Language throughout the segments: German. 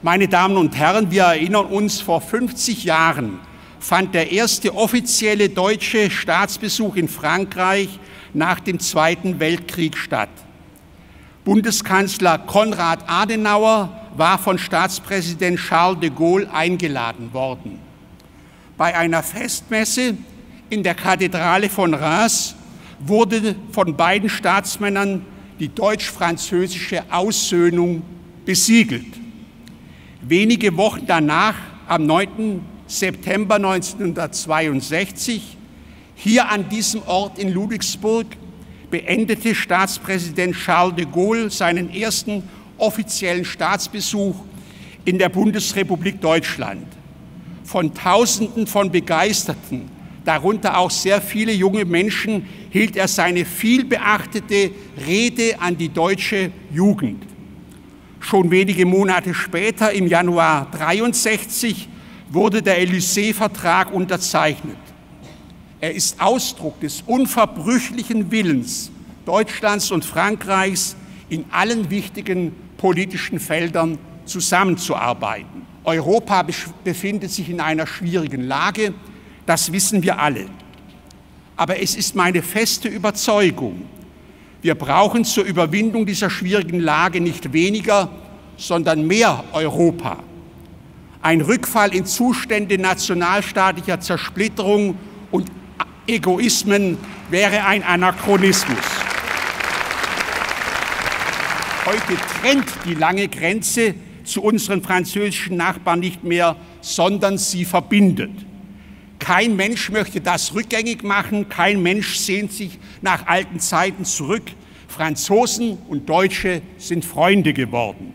Meine Damen und Herren, wir erinnern uns, vor 50 Jahren fand der erste offizielle deutsche Staatsbesuch in Frankreich nach dem Zweiten Weltkrieg statt. Bundeskanzler Konrad Adenauer war von Staatspräsident Charles de Gaulle eingeladen worden. Bei einer Festmesse in der Kathedrale von Reims wurde von beiden Staatsmännern die deutsch-französische Aussöhnung besiegelt. Wenige Wochen danach, am 9. September 1962, hier an diesem Ort in Ludwigsburg, beendete Staatspräsident Charles de Gaulle seinen ersten offiziellen Staatsbesuch in der Bundesrepublik Deutschland. Von Tausenden von Begeisterten, darunter auch sehr viele junge Menschen, hielt er seine vielbeachtete Rede an die deutsche Jugend. Schon wenige Monate später, im Januar 1963, wurde der Élysée-Vertrag unterzeichnet. Er ist Ausdruck des unverbrüchlichen Willens Deutschlands und Frankreichs, in allen wichtigen politischen Feldern zusammenzuarbeiten. Europa befindet sich in einer schwierigen Lage, das wissen wir alle. Aber es ist meine feste Überzeugung, wir brauchen zur Überwindung dieser schwierigen Lage nicht weniger, sondern mehr Europa. Ein Rückfall in Zustände nationalstaatlicher Zersplitterung und Egoismen wäre ein Anachronismus. Heute trennt die lange Grenze zu unseren französischen Nachbarn nicht mehr, sondern sie verbindet. Kein Mensch möchte das rückgängig machen, kein Mensch sehnt sich nach alten Zeiten zurück. Franzosen und Deutsche sind Freunde geworden.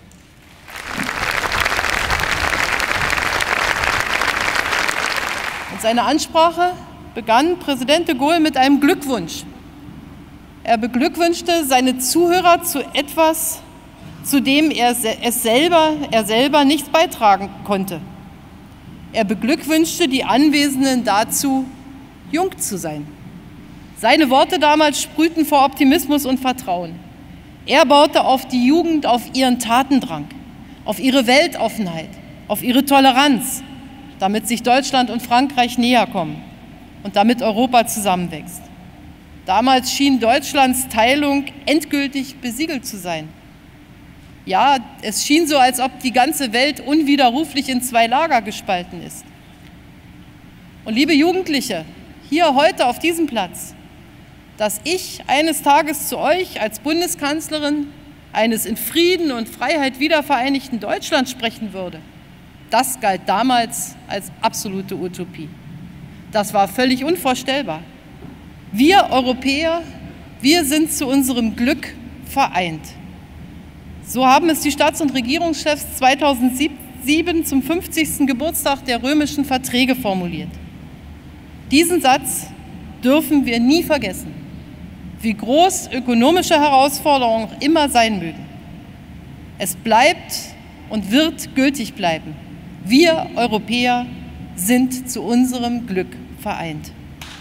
In seiner Ansprache begann Präsident de Gaulle mit einem Glückwunsch. Er beglückwünschte seine Zuhörer zu etwas, zu dem er selber nichts beitragen konnte. Er beglückwünschte die Anwesenden dazu, jung zu sein. Seine Worte damals sprühten vor Optimismus und Vertrauen. Er baute auf die Jugend, auf ihren Tatendrang, auf ihre Weltoffenheit, auf ihre Toleranz, damit sich Deutschland und Frankreich näher kommen und damit Europa zusammenwächst. Damals schien Deutschlands Teilung endgültig besiegelt zu sein. Ja, es schien so, als ob die ganze Welt unwiderruflich in zwei Lager gespalten ist. Und liebe Jugendliche, hier heute auf diesem Platz, dass ich eines Tages zu euch als Bundeskanzlerin eines in Frieden und Freiheit wiedervereinigten Deutschland sprechen würde, das galt damals als absolute Utopie. Das war völlig unvorstellbar. Wir Europäer, wir sind zu unserem Glück vereint. So haben es die Staats- und Regierungschefs 2007 zum 50. Geburtstag der römischen Verträge formuliert. Diesen Satz dürfen wir nie vergessen, wie groß ökonomische Herausforderungen auch immer sein mögen. Es bleibt und wird gültig bleiben. Wir Europäer sind zu unserem Glück vereint.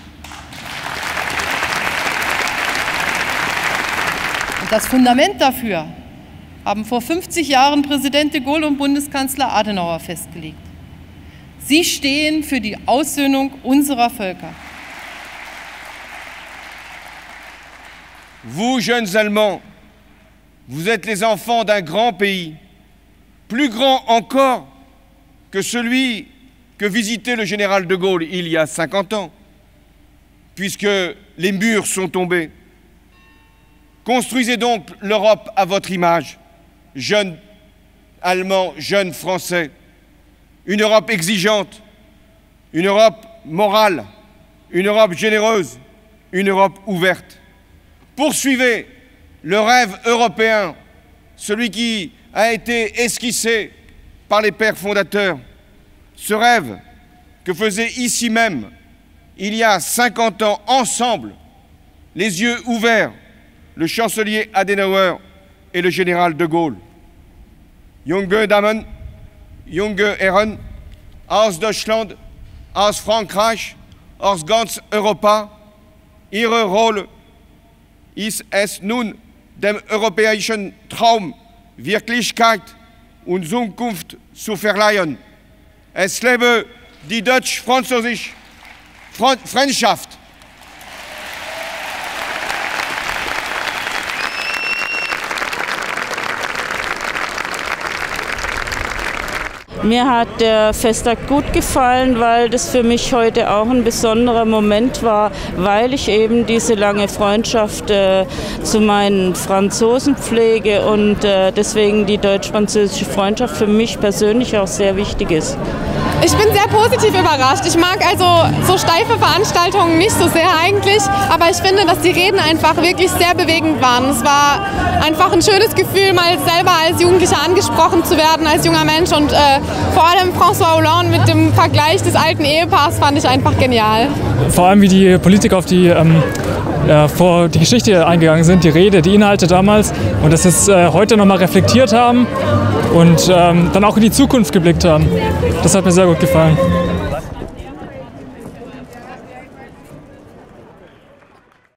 Und das Fundament dafür haben vor 50 Jahren Präsident de Gaulle und Bundeskanzler Adenauer festgelegt. Sie stehen für die Aussöhnung unserer Völker. Vous, jeunes Allemands, vous êtes les enfants d'un grand pays, plus grand encore que celui que visitait le général de Gaulle il y a 50 ans, puisque les murs sont tombés. Construisez donc l'Europe à votre image, jeunes Allemands, jeunes Français, une Europe exigeante, une Europe morale, une Europe généreuse, une Europe ouverte. Poursuivez le rêve européen, celui qui a été esquissé par les pères fondateurs, ce rêve que faisaient ici même, il y a 50 ans, ensemble, les yeux ouverts, le chancelier Adenauer et le général de Gaulle. Junge Damen, junge Herren, aus Deutschland, aus Frankreich, aus ganz Europa, ihre Rolle ist es nun, dem europäischen Traum Wirklichkeit und Zukunft zu verleihen. Es lebe die deutsch-französische Freundschaft! Mir hat der Festtag gut gefallen, weil das für mich heute auch ein besonderer Moment war, weil ich eben diese lange Freundschaft zu meinen Franzosen pflege und deswegen die deutsch-französische Freundschaft für mich persönlich auch sehr wichtig ist. Ich bin sehr positiv überrascht. Ich mag also so steife Veranstaltungen nicht so sehr eigentlich, aber ich finde, dass die Reden einfach wirklich sehr bewegend waren. Es war einfach ein schönes Gefühl, mal selber als Jugendlicher angesprochen zu werden, als junger Mensch, und vor allem François Hollande mit dem Vergleich des alten Ehepaars fand ich einfach genial. Vor allem, wie die Politiker auf die vor die Geschichte eingegangen sind, die Rede, die Inhalte damals, und das jetzt heute nochmal reflektiert haben und dann auch in die Zukunft geblickt haben. Das hat mir sehr gut gefallen.